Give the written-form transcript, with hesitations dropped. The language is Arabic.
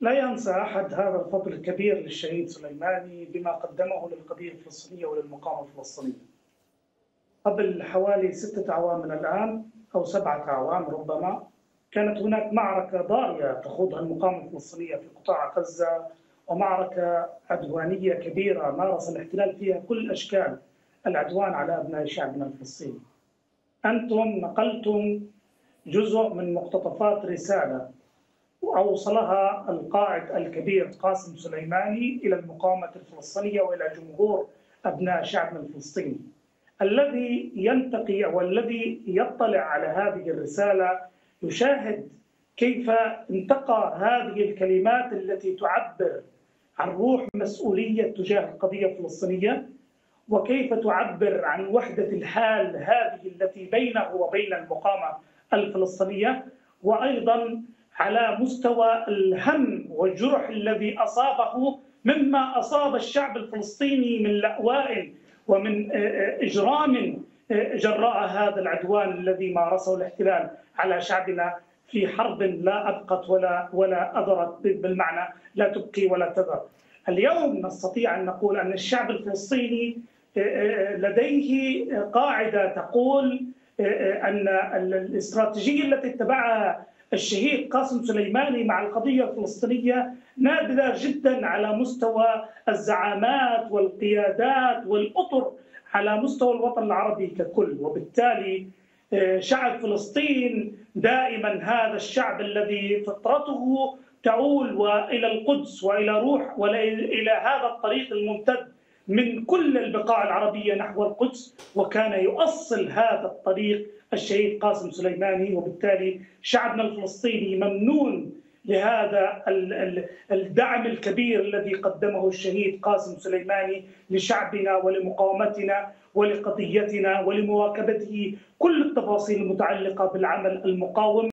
لا ينسى أحد هذا الفضل الكبير للشهيد سليماني بما قدمه للقضية الفلسطينية وللمقاومة الفلسطينية. قبل حوالي 6 أعوام من الآن أو 7 أعوام ربما، كانت هناك معركة ضارية تخوضها المقاومة الفلسطينية في قطاع غزة، ومعركة عدوانية كبيرة مارس الاحتلال فيها كل أشكال العدوان على أبناء شعبنا الفلسطيني. أنتم نقلتم جزء من مقتطفات رسالة وأوصلها القائد الكبير قاسم سليماني إلى المقاومة الفلسطينية وإلى جمهور أبناء شعبنا الفلسطيني. الذي ينتقي أو الذي يطلع على هذه الرسالة يشاهد كيف انتقى هذه الكلمات التي تعبر عن روح مسؤولية تجاه القضية الفلسطينية، وكيف تعبر عن وحدة الحال هذه التي بينه وبين المقاومة الفلسطينية، وأيضا على مستوى الهم والجرح الذي أصابه مما أصاب الشعب الفلسطيني من لأواء ومن إجرام جراء هذا العدوان الذي مارسه الاحتلال على شعبنا في حرب لا أبقت ولا أضرت، بالمعنى لا تبقي ولا تذر. اليوم نستطيع أن نقول أن الشعب الفلسطيني لديه قاعدة تقول أن الاستراتيجية التي اتبعها الشهيد قاسم سليماني مع القضية الفلسطينية نادرة جدا على مستوى الزعامات والقيادات والأطر على مستوى الوطن العربي ككل. وبالتالي شعب فلسطين دائما هذا الشعب الذي فطرته تعول وإلى القدس وإلى روح وإلى هذا الطريق الممتد من كل البقاع العربية نحو القدس، وكان يؤصل هذا الطريق الشهيد قاسم سليماني. وبالتالي شعبنا الفلسطيني ممنون لهذا الدعم الكبير الذي قدمه الشهيد قاسم سليماني لشعبنا ولمقاومتنا ولقضيتنا ولمواكبته كل التفاصيل المتعلقة بالعمل المقاوم.